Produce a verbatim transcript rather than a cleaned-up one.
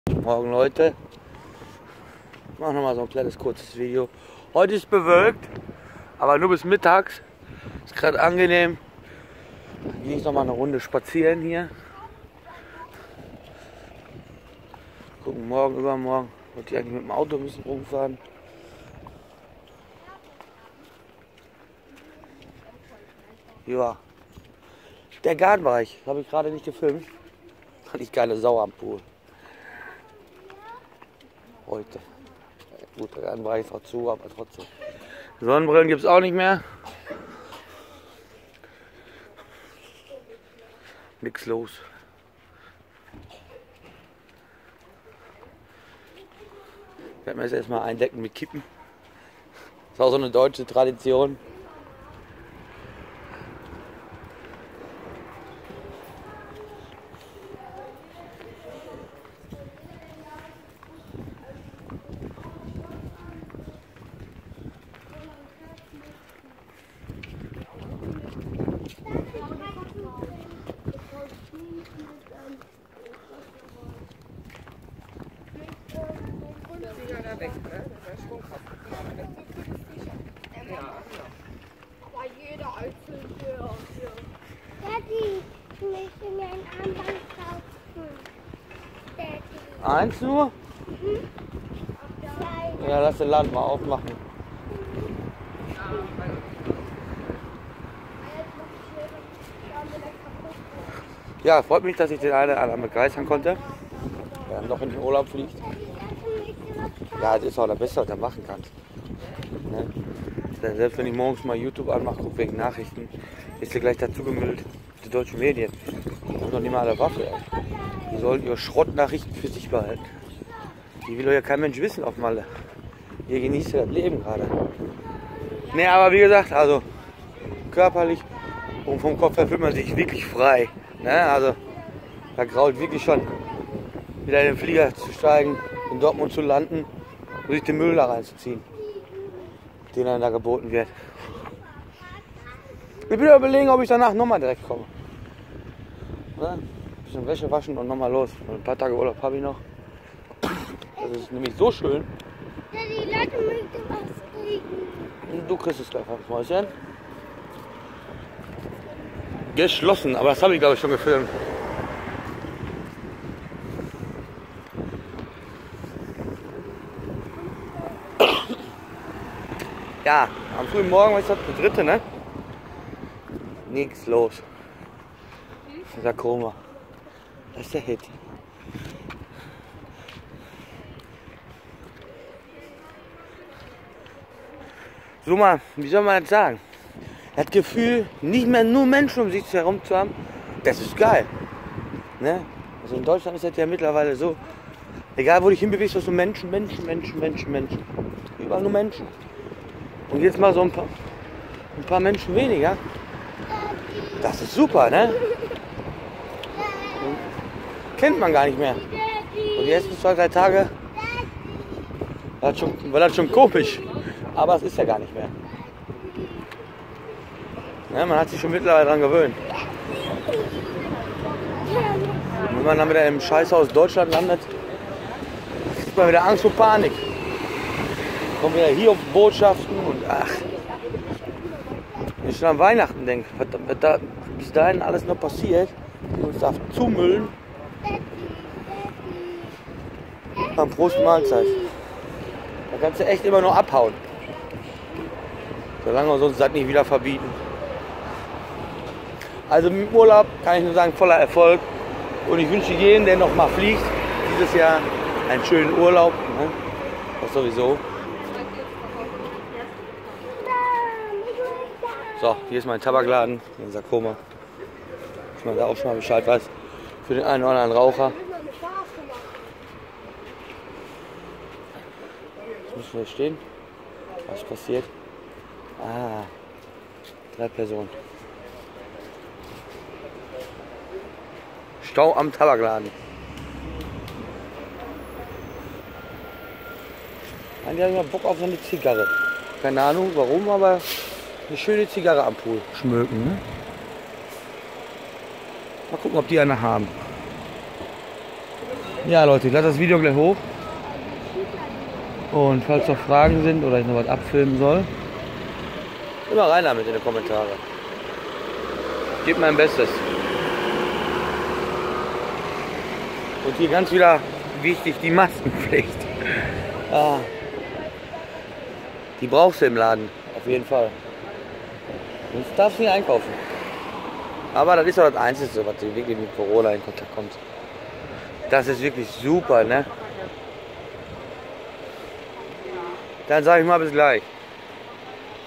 Morgen Leute, ich mache noch mal so ein kleines kurzes Video. Heute ist bewölkt, aber nur bis mittags. Ist gerade angenehm. Dann gehe ich noch mal eine Runde spazieren hier. Gucken morgen, übermorgen. Wollte ich eigentlich mit dem Auto ein bisschen rumfahren. Ja. Der Gartenbereich, das habe ich gerade nicht gefilmt. Fand ich keine Sau am Pool. Heute. Gut, der Gartenbereich ist auch zu, aber trotzdem. Sonnenbrillen gibt es auch nicht mehr. Nix los. Ich werde mir jetzt erstmal eindecken mit Kippen. Das ist auch so eine deutsche Tradition. Weg, ne? Das ist schon krass. Ja, aber jeder einzelne hier. Daddy, ich möchte mir ein Armband kaufen. Daddy. Eins nur? Mhm. Ja, lass den Laden mal aufmachen. Ja, freut mich, dass ich den einen oder anderen begeistern konnte, der dann noch in den Urlaub fliegt. Ja, das ist auch das Beste, was du machen kannst. Ne? Selbst wenn ich morgens mal YouTube anmache, gucke wegen Nachrichten, ist dir gleich dazu gemüllt, die deutschen Medien. Die haben doch nicht mal eine Waffe. Ey. Die sollen ihre Schrottnachrichten für sich behalten. Die will doch ja kein Mensch wissen auf Malle. Ihr genießt ja das Leben gerade. Ne, aber wie gesagt, also körperlich und vom Kopf her fühlt man sich wirklich frei. Ne? Also da graut wirklich schon, wieder in den Flieger zu steigen, in Dortmund zu landen und sich den Müll da reinzuziehen, den einem da geboten wird. Ich will überlegen, ob ich danach nochmal direkt komme. Ja, ein bisschen Wäsche waschen und nochmal los. Und ein paar Tage Urlaub habe ich noch. Das ist nämlich so schön. Daddy, Leute möchten was kriegen. Du kriegst es gleich aufs Mäuschen. Geschlossen, aber das habe ich glaube ich schon gefilmt. Ja, am frühen Morgen, was ist das, der dritte, ne? Nix los. Sarkoma. Das ist der Hit. So mal, wie soll man das sagen? Das Gefühl, nicht mehr nur Menschen um sich herum zu haben, das ist geil. Ne? Also in Deutschland ist das ja mittlerweile so, egal wo du dich hinbewegst, hast du Menschen, Menschen, Menschen, Menschen, Menschen. Überall nur Menschen. Und jetzt mal so ein paar, ein paar Menschen weniger. Das ist super, ne? Und kennt man gar nicht mehr. Und die ersten zwei, drei Tage war das schon, war das schon komisch. Aber es ist ja gar nicht mehr. Ne, man hat sich schon mittlerweile daran gewöhnt. Und wenn man dann wieder im Scheißhaus Deutschland landet, kriegt man wieder Angst und Panik. Kommt wieder hier auf Botschaften und ach. Wenn ich schon an Weihnachten denke, was, was da bis dahin alles noch passiert, die uns da zumüllen. Dann Prost Mahlzeit. Da kannst du echt immer nur abhauen. Solange wir uns das nicht wieder verbieten. Also mit dem Urlaub kann ich nur sagen, voller Erfolg. Und ich wünsche jedem, der noch mal fliegt, dieses Jahr einen schönen Urlaub. Ne? Das sowieso. So, hier ist mein Tabakladen in Sarkoma. Dass man da auch schon mal Bescheid weiß. Für den einen oder anderen Raucher. Jetzt müssen wir stehen. Was passiert? Ah, drei Personen. Stau am Tabakladen. Die haben ja Bock auf so eine Zigarre. Keine Ahnung warum, aber eine schöne Zigarre am Pool schmücken. Ne? Mal gucken, ob die eine haben. Ja Leute, ich lade das Video gleich hoch. Und falls noch Fragen sind oder ich noch was abfilmen soll, immer rein damit in die Kommentare. Ich gebe mein Bestes. Und hier ganz wieder wichtig, die Maskenpflicht. Ah. Die brauchst du im Laden, auf jeden Fall. Sonst darfst du nicht einkaufen. Aber das ist auch das Einzige, was wirklich mit Corona in Kontakt kommt. Das ist wirklich super, ne? Dann sage ich mal bis gleich.